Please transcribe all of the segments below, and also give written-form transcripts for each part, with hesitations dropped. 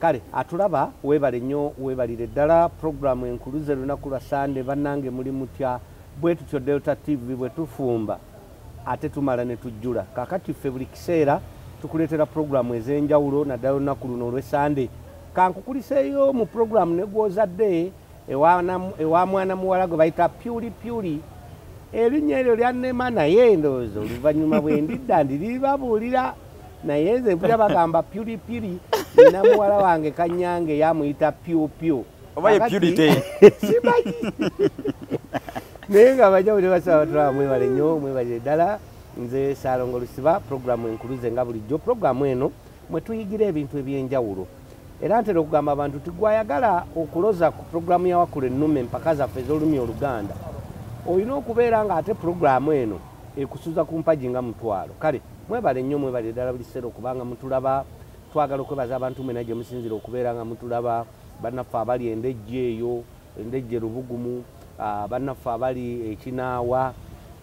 kale atulaba webale nnyo webalire ddala programu enkuluze lunaku lwa Sande bannange muli mutya bwe tutyo Delta TV bwe tufumba ate tumala ne tujjula kakati ffe buli kiseera tukuleetera programu ez'enjawulo naddala lunaku luno olw'e Sande kankukuliseeyo mu programu ne gw'ozadde ewa mwana muwala gwe bayita pyuli erinnya eryo lyannema naye ndowooza oluvannyuma bwe ndidda ndiribabuulira naye nze mpulira bagamba pyuli nina muwala wange Kanyange yamuyita pyupyu oba ye pyulite simanyi naye nga bajawule basaba batulaba mwebale nnyo mwebalire ddala nze Saalongo Lusiba programu enkuluze nga bulijjo programu eno mwe tuyigira ebintu eby'enjawulo era ntera okugamba abantu tigwayagala okuloza ku programu ya Wakula Ennume mpaka zaffe ez'olulimi Oluganda olina okubeera nga ate programu eno ekusuza ku mpagi nga mutwalo kale mwebale nnyo mwebale ddala buli kiseera okubanga mutulaba twagala okwebaza abantu mwena gye musinzira okubeera nga mutulaba bannaffe abali endejje eyo endejje Lubugumu bannaffe abali Kinaawa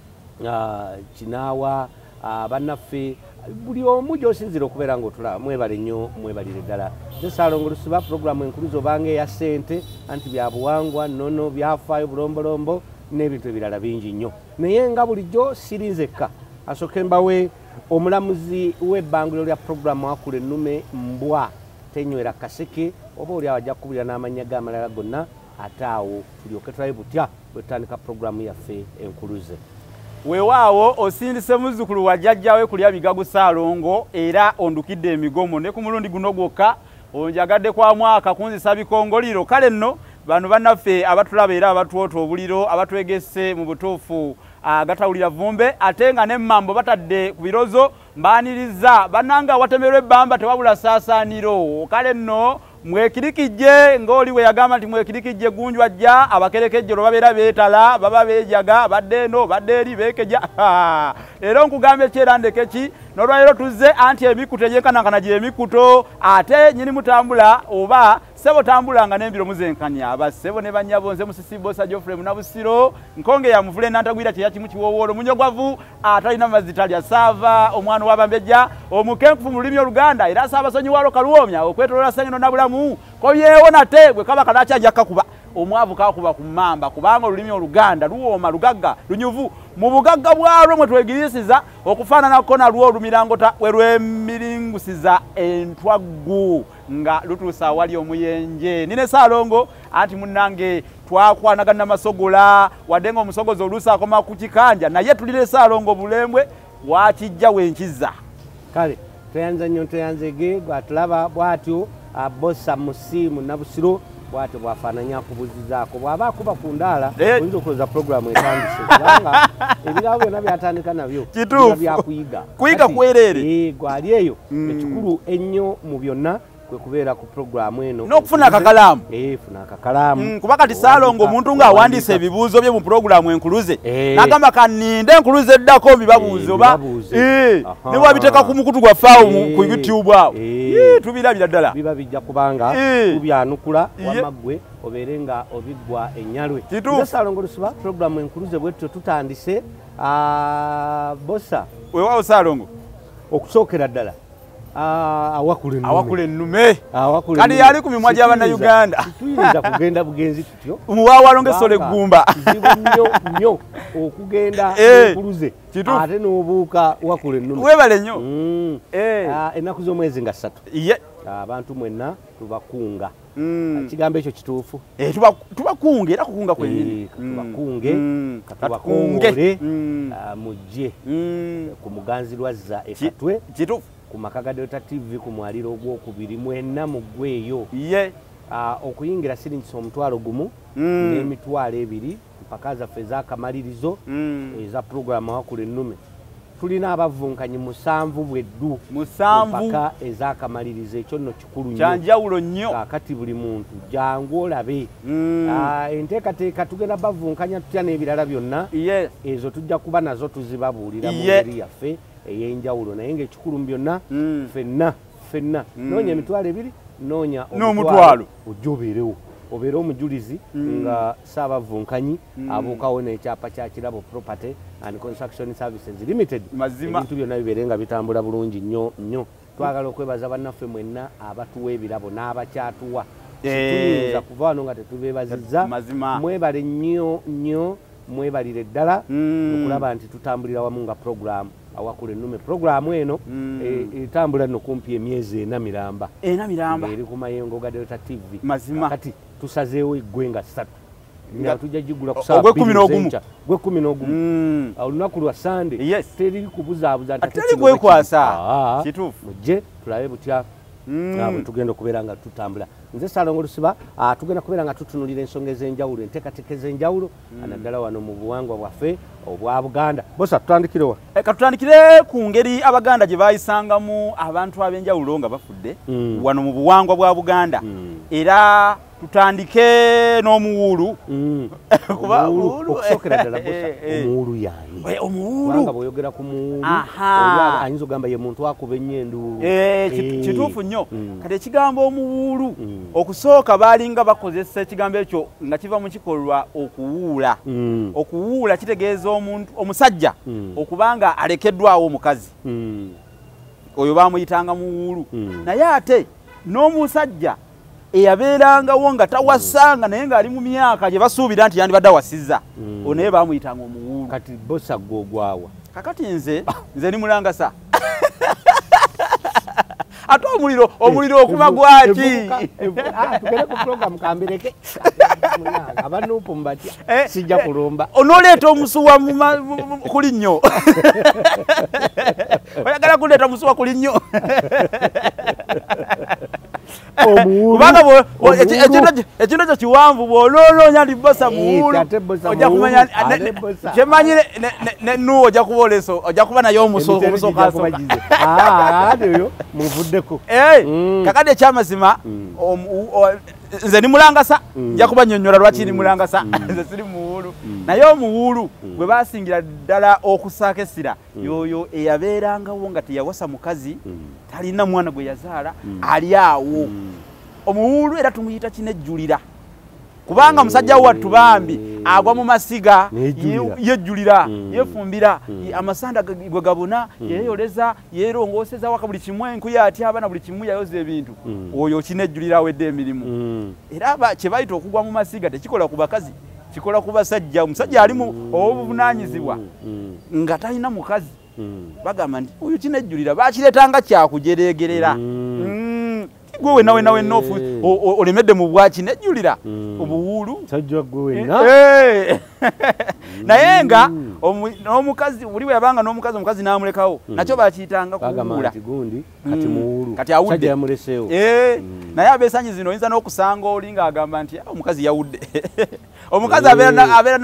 bannaffe buli omu gy'osinzira okubeera ng'otulaba mwebale nnyo mwebalire ddala nze Saalongo Lusiba programu enkuluze obanga eya ssente anti bya buwangwa nnono byafaayo bulombolombo n'ebintu ebirala bingi nnyo naye nga bulijjo sirinzekka asooke mbawe omulamuzi w'ebbanguliro lya programu Wakula Ennume mbwa tenywera kaseke oba oli awajja kukubulira n'amannya g'amalala gonna ate awo tulyoke tulabe butya bwe tutandika programu yaffe enkuluze weewaawo osindise muzzukulu wa jjajjawe kulya bigagu Saalongo era ondukidde emigomo ne ku mulundi guno gwokka onjagadde kwa mwaka kunzisa bikongoliro kale nno bano bannaffe abatulaba era abatuwota obuliro abatwegese mu butuufu agatawulira vumbe ate nga n'emmambo batadde ku birozo mbaaniriza bannanga watemerwa ebbamba tewabula saasaaniro kale nno mwekirikijje ng'oli we yagamba nti mwekirikijje gunju ajja abakerekejjero babeera beetala baba beejaga badde eno badde eri beekeja era nkugamba ekyera ndeke ki n'olwaleero tuzze anti emikuto egyenkanankana gy'emikuto ate nyini mutambula oba sebo tambulanga n'embiro muzenkanya abasebo ne bannyabo nze musisibosa Geoffrey Munabusiro nkonge ya muvule nantagwira teyakimu kiwowoolo munyogwavu atalina mazitalya saava omwana w'abambejja omukenkufu mu lulimi Oluganda era Ssaabasonyi wa Kaluwomya okwetoloola Ssengeno na bulamu ko yeewo nate gwe kaba kanaaki ajja kakuba omwavu kakuba ku mmamba kubanga olulimi Oluganda luwooma lugagga lunyuvu mu bugagga bwalwo mwe twegirisiza okufaananako nalwo olumirangota we lwemiringusiza entwaggu nga lutuusa awali omuyenje nine Saalongo anti munnange twakwanagana masogola wadde nga omusogozi oluusi akoma ku kikanja naye tulire Saalongo bulembwe wakijja wenkiza kale tweyanza nnyo tweyanzege gwatulaba bwatyo abosa musimu Nabusiro bwatyo bwafaananya akubuzizaako bw'aba akuba ku ndaala oyinza okuloza programu etandise kubanga ebirabo byonna byatandika nabyo byakuyiga kuyiga kwereere gwali eyo ekikulu ennyo mu byonna kwe kubeera ku programu eno n'okufuna akakalaamu funa akakalaamu kuba kati Saalongo omuntu ng'awandiisa ebibuuzo bye mu programu enkuluze n'agamba kaninde enkuluze eddako mbibabuuze oba ne wabiteeka ku mukutu gwaffe awo ku YouTube awo tubirabira ddala biba bijja kubanga tubyanukula wamaggwe obeere nga obiggwa ennyalwe nze Saalongo Lusiba programu enkuluze bwetyo tutandise bosa weewaawo Saalongo okusookera ddala Awakula Ennume kati yali ku mimwa gy'Abannayuganda tuyinza kugenda bugenzi tutyo muwaawalo ng'essolo eggumba kizibu nnyo okugenda enkuluze ate n'obuuka Wakula Ennume weebale nnyo ennaku z'omwezi nga 3 abantu mwenna tubakunga kigambo ekyo kituufu tubakunge era kukunga kwenyini tubakunge mujje ku muganzirwazza ekatwe kituufu ku maka ga Delta TV ku mwaliro ogwokubiri mwenna muggweeyo okuyingira siringisa omutwalo gumu n'emitwalo ebiri mpaka zaffe ez'akamalirizo eza programu Wakula Ennume tulina abavunkanyi 7 bweddu mpaka ez'akamalirizo ekyo nno kikulu nnyo kyanjawulo nnyo kaakati buli muntu jangu olabe enteekateeka tugenda bavunkanya tutya n'ebirala byonna ezo tujja kuba nazo tuzibabuulira mu ngeri yaffe ey'enjawulo naye ng'ekikulu byonna ffenna noonya emitwalo 2 noonya omutwalo ojja obeerewo obeere omujulizi nga Ssaabavunkanyi abuukawo n'ekyapa kya Kirabo Property and Construction Services Limited ebintu byonna bibeere nga bitambula bulungi nnyo twagala okwebaza bannaffe mwenna abatuwa ebirabo n'abakyatuwa tuyinza kuva wano nga tetubeebazizza mwebale nnyo mwebalire ddala okulaba nti tutambulira wamu nga programu awakula ennume programu eno etambula nno kumpi emyezi miramba eri ku mayengo ga Delta TV kati tusazeewo eggwenga 3 nga tujja gigula ku saa 2 gwe 11 olunaku lwa Sunday teri kubuzaabuza teri gwekwasa kituufu mujje tulabe butya bwe tugenda okubeera nga tutambula nze Salongo Lusiba tugenda kubeera nga tutunulira ensonga ez'enjawulo enteekateeka ez'enjawulo naddala wano mu buwangwa bwaffe obwa Buganda. Bosa tutandikire wa katutandikire ku ngeri Abaganda gye bayisangamu abantu ab'enjawulo nga bafudde wano mu buwangwa bwa Buganda era tutandike n'omuwulu kuba okusokera ddala bosa omuwulu yaani omuwulu nga bw'oyogera ku muwulu ayinza ogamba ye muntu akuba ennyo kituufu nnyo kati ekigambo omuwulu okusooka baalinga bakozesa ekigambo ekyo nga kiva mu kikolwa okuwuula okuwuula kitegeeza omuntu omusajja okubanga alekeddwawo omukazi oyo baamuyitanga muwuulu naye ate n'omusajja eyabeerangawo nga tawasanga naye ng'ali mu myaka gye basuubira nti yandibadde awasizza onaye baamuyitanga omuwuulu kati bosa gwogwawa kakati nze ni mulangasa ate omuliro okuba gwaki tugere ku program kambireke abanupu mbatya sijja kulumba onoleeta omusuwa kuli nnyo oyagala kuleeta omusuwa kuli nnyo kubanga ekintu ekyo kiwanvu bw'olooloonya ndi bosa muwulu ojja kumanya kyemanyi nenuwo ojja kuba oleso ojja kuba naye omusookaasooka muvuddeko kakati ekyamazima nze ni mulangasa nja kuba nnyonnyola lwaki ni mulangasa nze siri muwulu naye omuwulu gwe basingira ddala okusaako essira yoyo eyabeerangawo nga teyawasa mukazi talina mwana gwe yazaala ali awo omuwulu era tumuyita kinejjulira kubanga musajja wattu bambi agwa mu masiga yejjulira yefumbira amasanda gwe gabuna yeyoleza yerongooseza waka buli kimu enkuya atyaba na buli kimu yayoza ebintu oyo kinejjulira awedde emirimu era kye bayita okugwa mu masiga tekikola ku bakazi kikola ku basajja omusajja ali mu obuvunaanyizibwa nga talina mukazi bagamba nti oyo kinejjulira bakireetanga kyakujereegerera gwe wenna wenna olemedde mu bwaki nejjulira obuwuulu naye nga n'omukazi buli bwe yabanga n'omukazi omukazi n'amulekawo nakyo bakiyitanga kuwuula kati awudde naye abeesanyi zino oyinza n'okusanga oli ng'agamba nti omukazi yawudde omukazi abeera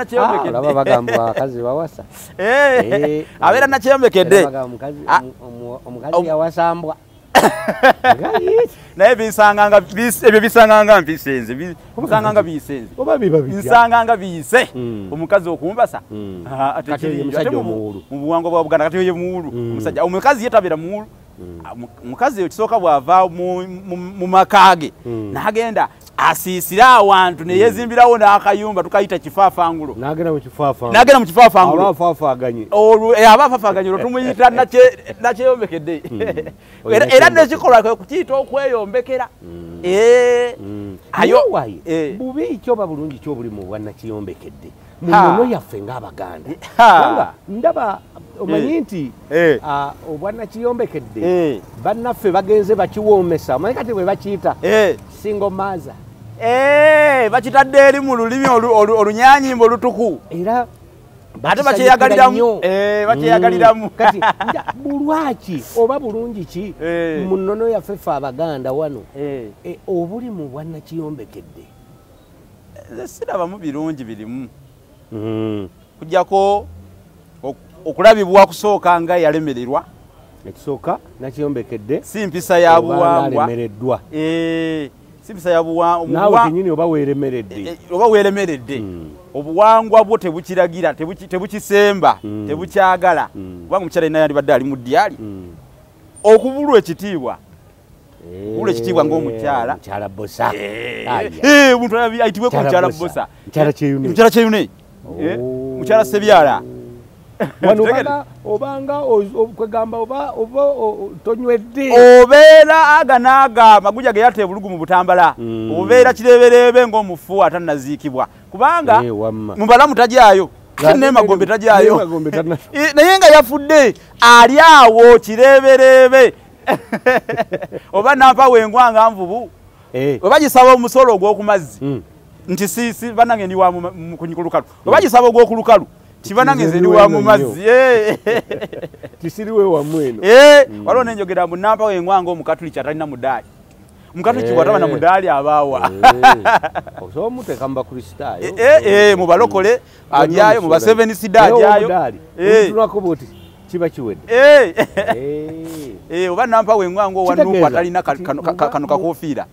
nakyeyombekedde omukazi yawasambwa naye ebyo bisanganga mpisenze bisanganga biyisenze nsanganga biyise omukazi okumbasa ate mu buwangwa bwa Buganda kati ye muwulu omusajja omukazi yetabeera muwulu omukazi ekisooka bw'ava mu makaage n'agenda asiisira awantu ne yezimbirawo n'akayumba tukayita kifaafangulo n'agenda mu kifaafangulo aba afaafaganye olwo tumuyita nakyeyombekedde era nekikolwa kwe kukiyita okweyombekera bubi ki oba bulungi ki obuli mu bwannakiyombekedde mu nnono yaffe ng'Abaganda ndaba omanyi nti obwannakiyombekedde bannaffe bagenze bakiwoomesa omanyi kati bwe bakiyita single mother bakitadde eri mu lulimi olunyanyimba olutuku era ate bakyeyagaliramu kati bulwaki oba bulungi ki mu nnono yaffe ffe Abaganda wano obuli mu bwannakiyombekedde sirabamu birungi birimu kujjako okulabibwa kusooka nga yalemererwa ekisooka nakiyombekedde si mpisa ya buwangwa si mpisa ya nawe kenyini oba weeremeredde obuwangwa bwo tebukiragira tebukisemba tebukyagala kubanga omukyala yenna yandibadde ali mu ddyali okubulwa ekitiibwa kubulwa ekitiibwa ng'omukyala omuntu ayitibwe ku mukyala bosa mukyala kyeyune mukyala sebyala wano obanga kwegamba oba tonywedde obeera aga naaga maguja ge yate bulugu mu butambala obeera kireberebe ng'omufu atannaziikibwa kubanga mubalamu tajaayo ne magombe tajaayo naye nga yafudde ali awo kireberebe oba nampa wengwanga nvubu oba gisaba omusolo ogw'okumazzi nti si banange ndi wa kunyikulukalu oba gisaba ogw'okulukalu kibanange nze ndi wa mu mazzi tisiriwe wamweno waliwo nenjogera mbu nampa wengwanga omukatuliki atalina mudaali mukatuliki bw'ataba na mudaali abaawa osobola omuteeka mu bakristaayo mu balokole ajyayo mu ba7 sida ajyayo tunako bwoti kiba kiwedde oba nampa wengwanga owanuupu atalina kano kakofiira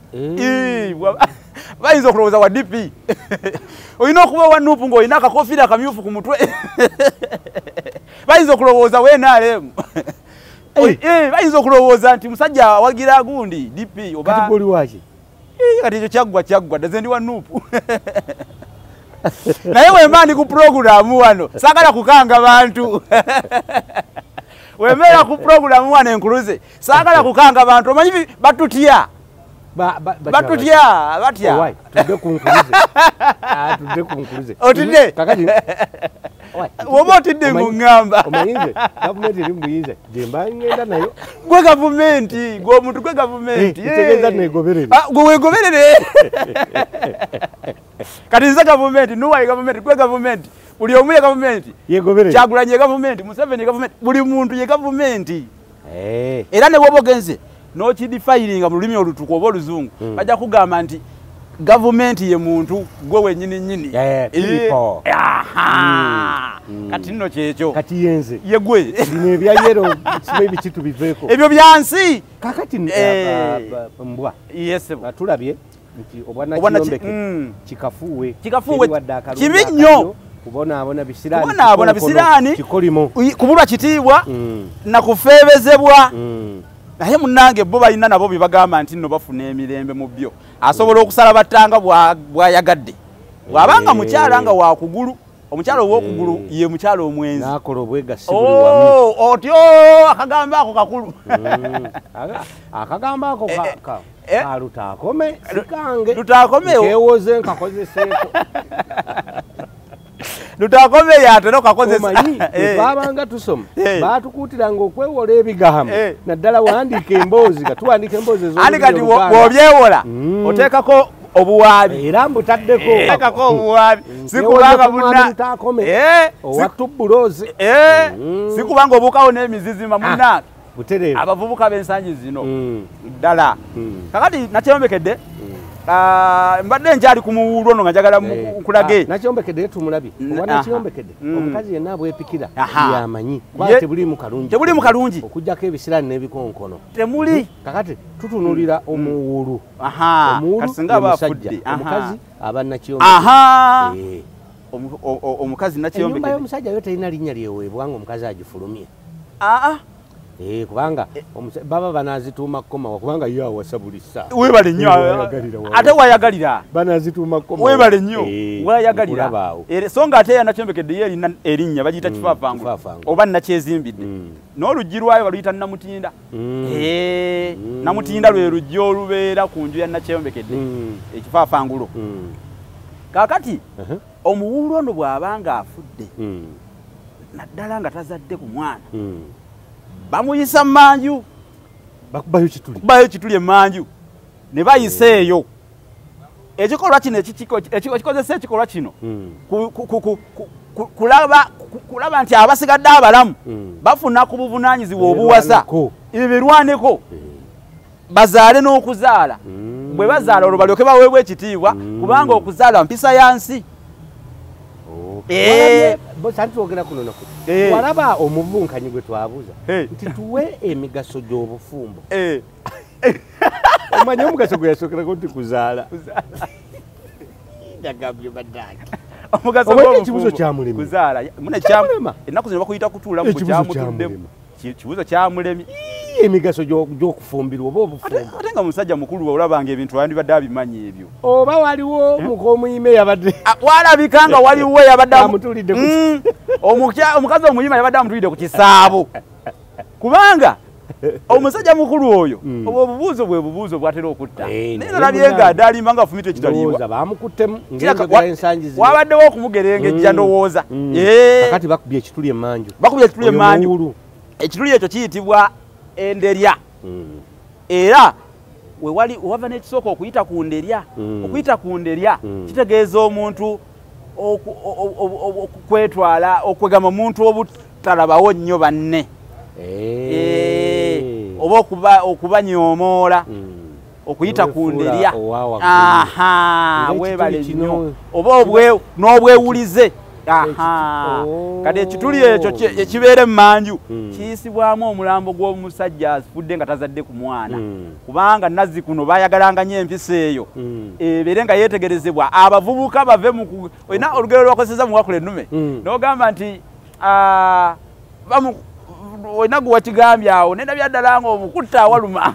bayinza okulowooza wa DP olina okuba owanuupu ng'olina akakofiira akamyufu ku mutwe bayinza okulowooza weenaalemu bayinza okulowooza nti musajja awagira gundi DP oba kati ekyo kyaggwa daze ndi wanuupu naye wemba ndi ku puroguramu wano saagala kukanga bantu wembeera ku puroguramu wano enkuluze saagala kukanga bantu omanyi batutya batutya batya tudde kunkuluze otidde woba otidde ng'oŋŋamba omanyinze gavumenti eri mubuyinza gyemba ngenda nayo gwe gavumenti gweomuntu gwe gavumenti kitegeeza negoberere gwe weegoberere kati nze gavumenti nuwaye gavumenti gwe gavumenti buli omu ye gavumenti yegoberere Kyagulanyi ye gavumenti Museveni ye gavumenti buli muntu ye gavumenti era ne bwoba ogenze n'okidifayiringa mu lulimi olutuku oba oluzungu bajja kugamba nti gavumenti ye muntu gwe wenyini nyini kati nno kyekyo kati yenze ye gwe bino ebyayero sibe bikitu biveeko ebyo byansi kakati mbwa tulabye nti obwanakiyombekedde kikafuuwe kibi nnyo kubonaabona bisiraani kikolimo kubulwa kitiibwa na kufeebezebwa naye munnange bo balina nabo bibagamba nti nno bafuna emirembe mu byo asobola okusala battanga bwayagadde bw'abanga mukyala nga wakugulu omukyala ow'okugulu ye mukyala omwenzi nakola obwegasi buli wamu otyo akagamba ako kakulu akagamba ako kalutakome sikange lutakomeo kewoze nkakozeseeko lutakome yatera okakozesa babanga tusoma batukuutiranga okwewola ebigambo naddala wandiika emboozi katuwandiika emboozi ani kati bw'obyewola oteekako obuwaabi era mbutaddeko teekako obuwaabi sikubanga bunnalutakome owatubuloozi sikubanga obuukawo n'emizizima munnange butereevu abavubuka b'ensangi zino ddala kakati nakyeyombekedde mbadde nkyali ku muwuulu ono nga njagala nkulage nakyombekedde tumulabye oba nakyombekedde omukazi yenna abwepikira yamanyi kuba tebuli mu kalungi okugjako ebisiraani n'ebikonkono temuli kakati tutunuulira omuwuulu omusajja omukazi aba nakyombekedde omukazi ennyumba y'omusajja yo terina linnya lyeweebwa nga omukazi agifulumye kubanga baba banazituuma komawa kubanga yo awasa buli ssaawa webale nnyo ate wayagalira banazituuma komawa webale nnyo wayagalira so nga ate yanakyombekedde ye erina erinnya bagiyita kifaafangulo oba nakyezimbidde n'oluggi lwayo baluyita namutinda namutinda lwe luggi olubeera ku nju ya nakyeyombekedde ekifaafangulo kaakati omuwuulu ono bw'abanga afudde naddala nga tazadde ku mwana bamuyisa manju bakubayo kituli emanju ne bayisa eyo ekikolwa kino ekikozesa ekikolwa kino kulaba nti abasigadde abalamu bafuna ku buvunaanyizibwa obuwasa ebirwaneko bazaale n'okuzaala bwe bazaala olwo balyoke baweebwa ekitiibwa kubanga okuzaala mpisa ya nsi santuogera kuno naku walaba omuvunkanyi gwe twabuuza nti tuwe emigaso gy'obufumbo omanye omugaso gwe yasokerako nti kuzaala nagambye baddaaki ekibuzo kyamulema ennaku zino bakuyita kutuula mu kyamutuddemu kibuzo kyamulemi emigaso gy'okufumbirwa oba obufumbo ate nga musajja mukulu olabanga ebintu yandibadde abimanyi ebyo oba waliwo omuyime yabadde walabika nga waliwo yabadde amutulidde omukazi omuyima yabadde amutulidde ku kisaabo kubanga omusajja mukulu oyo obubuuzo bwe bubuuzo bwatera okutta naye nalabye nga adaalimba nga afumita ekitaliibwa wabaddewo okumugerengejja ndowooza kakati bakubye ekituli emmanju ekituli ekyo kiyitibwa enderya era wewava n'ekisooka okuyita ku nderya okuyita ku nderya kitegeeza omuntu okwetwala okwegama omuntu obutalabawo nnyo banne oba okubanyoomoola okuyita ku nderya weebale nnyo oba n'obwewulize kati ekituli ekyo ekibeera emmanju kiyisibwamu omulambo gw'omusajja afudde nga tazadde ku mwana kubanga nazzi kuno bayagalanga nnyo empisa eyo ebeere nga yeetegerezebwa abavubuka bave olina olugero lwakozesa mu wakula ennume n'ogamba nti olina gwe wakigambye awo nendabya ddala nga omukutta awaluma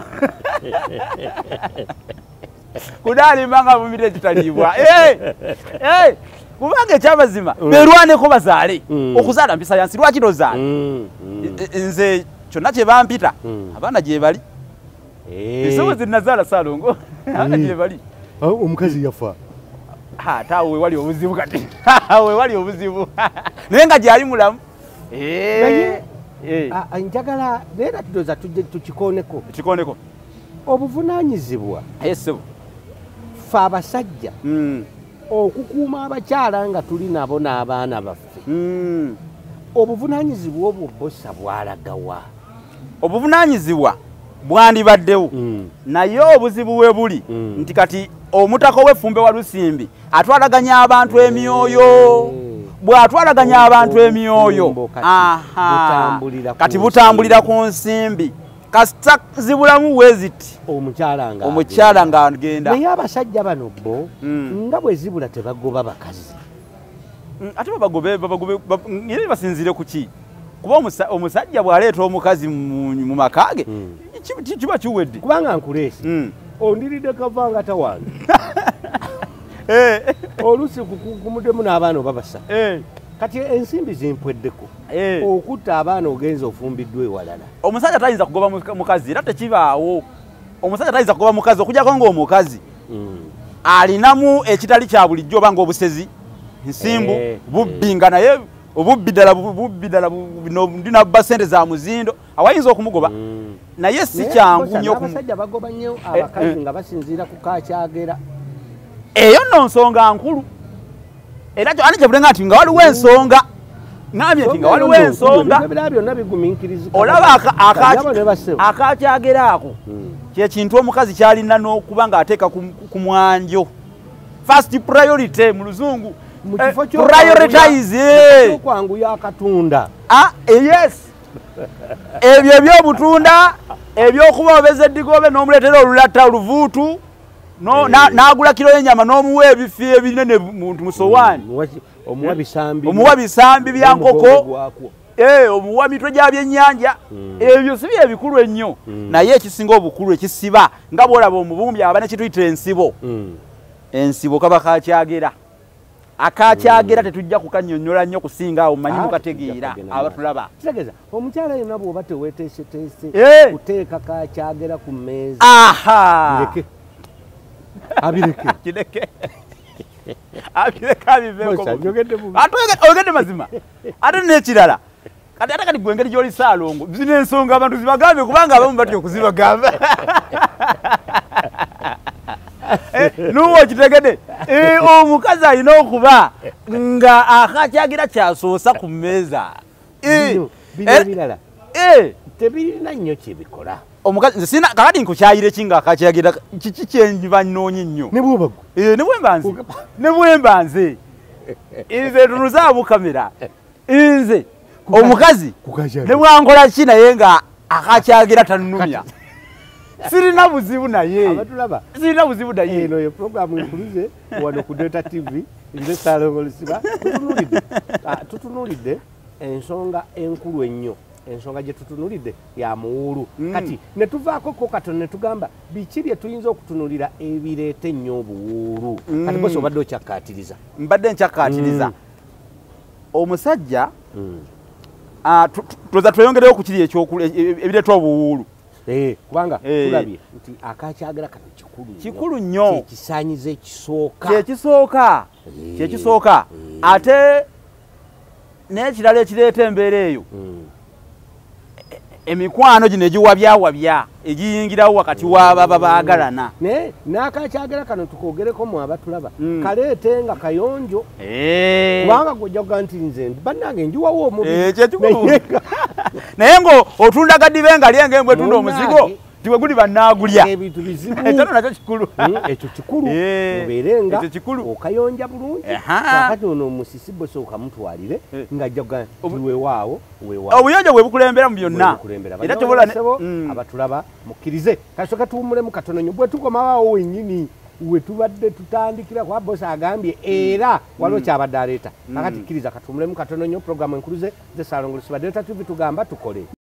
kudaalimba nga mumira ekitaliibwa kubanga ekyamazima beerwaneko bazaale okuzaala mpisa yansi lwaki tozaala nze kyonna kye bampita abaana gye bali esobozi nazaala Saalongo abaana gye bali omukazi yafa taawe wewali obuzibu kati wewali obuzibu naye nga gyali mulamu njagala neera tudoza tujje tukikoneko obuvunaanyizibwa esebo fe abasajja okukuuma abakyala nga tuli nabo n'abaana baffe obuvunaanyizibwa obwo bossa bwalagawa obuvunaanyizibwa bwandibaddewo naye obuzibu we buli nti kati omutaka w'effumbe wa Lusimbi atwalaganya abantu emyoyo bw'atwalaganya abantu emyoyo kati butambulira ku nsimbi kasita zibulamu weziti omukyala nga agenda naye abasajja bano bo nga bwe zibula tebagoba bakazi ate babagobe basinzire ku ki kuba omusajja bw'aleeta omukazi mu maka ge kiba kiwedde kubanga nkuleese ondiridde kavangata wange oluusi kumuddemu n'abaana oba basa kati ensimbi zimpweddeko okutta abaana ogenza ofumbiddwa ewalala omusajja tayinza kugoba mukazi era tekibaawo omusajja tayinza kugoba mukazi okugyako ng'omukazi alinamu ekitali kya bulijjo oba ng'obusezi nsimbu bubbi nga naye obubbi ddala ndina bba ssente za muzindo awayinza okumugoba naye si kyangu nnyo abasajja bagoba nnyo abakazi nga basinziira ku kakyagera eyo nno nsonga nkulu era ani kyebulenga nti nga waliwo ensonga nambye nti nga waliwo ensonga olaba akakyagera ako kyekintu omukazi kyalina n'okuba ng'ateeka ku mwanjo first priority mu luzungu prioritize kwanguya akatunda yes ebyo ebyobutunda ebyokuba obeza eddigobe n'omuleetera olulatta oluvuutu n'agula kiro y'ennyama n'omuwa ebifi ebinene mu sowaani omuwa bisambi bya nkoko omuwa mitwe gya byennyanja ebyo si bye bikulu ennyo naye ekisinga obukulu ekisiba nga bw'olaba omubumbi aba ne kituyita ensibo kaba kakyagera akakyagera tetujja kukannyonnyola nnyo kusinga awo mmanyi mukategeera abatulaba kitegeeza omukyala yonna bw'oba teweeteeseteese kuteeka kakyagera ku mmeeza abireke oyogedde mazima ate n'ekirala kati gwe engeri gy'oli Saalongo zina ensonga abantu zibagambe kubanga abamu batya okuzibagamba nuwo kitegede omukazi alina okuba nga akakyagira kyasoosa ku mmeeza birala tebirina nnyo kyebikola omukazi nze sina kakati nkukyayire kinga akakyagira kiki kyenjiba nnoonyi nnyo ne bwemba nze nze tunuzaamu kamera nze omukazi ne bwankola ki naye nga akakyagira tanumya sirina buzibu naye abatulaba sirina buzibu naye eno yo programu nkuluze wano ku Delta TV nze Saalongo Lusiba tutunulidde ensonga enkulu ennyo ensonga gye tutunulidde ya muwulu kati ne tuvaako ko katono ne tugamba biki bye tuyinza okutunulira ebireeta ennyo obuwuulu kati bose obadde okyakkaatiriza mbadde nkyakkaatiriza omusajja tuza tweyongereyo ku kiri ebireeta obuwuulu kubanga tulabye nti akakyagala kano kikulu nnyo kyekisaanyizo kyekisooka ate n'ekirala ekireeta embeera eyo emikwano gino egiwabyawabya egiyingirawo wakati w'ababa baagalana n'akakyagala kano tukogereko mu abatulaba kaleete nga kayonjo kubanga gojja kuga nti nze bannange njiwawo omubiri naye ng'otunda gadibe nga lyenga embwe etunda omuzigo tiwe guli bannaagulya ebintu bizibu ekyo nakyo kikulu ekyo kikulu obeere nga okayonja bulungi kakati ono omusisibo sooka mutwalire ng'ajja kuga weewaawo obuyonjo bwe bukulembera mu byonna era tobolasebo abatulaba mukkirize kasooka tuwumulemu katono nnyo bwe tukomawaawo wennyini we tubadde tutandikira kwa bosi agambye era waliwo kyabadde aleeta kakati kkiriza katuwumulemu katono nnyo puroguramu enkuluze ze Salongo Lusibadde TV tugamba tukole